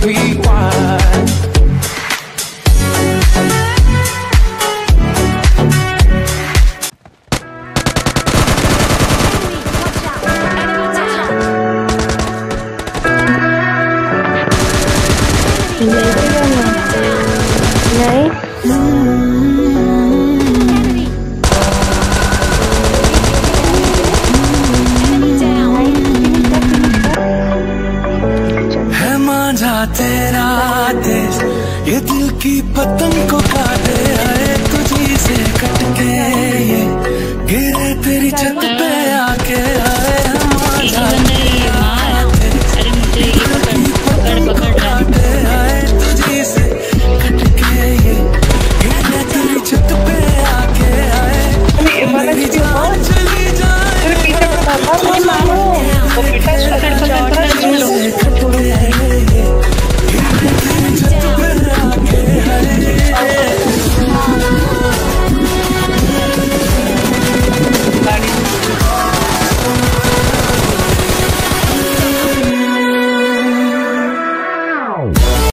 rewind. है मांझा तेरा देश, ये दिल की पतंग को काटे, आए तुझी से कटके ये गिरे तेरी छत पे आके।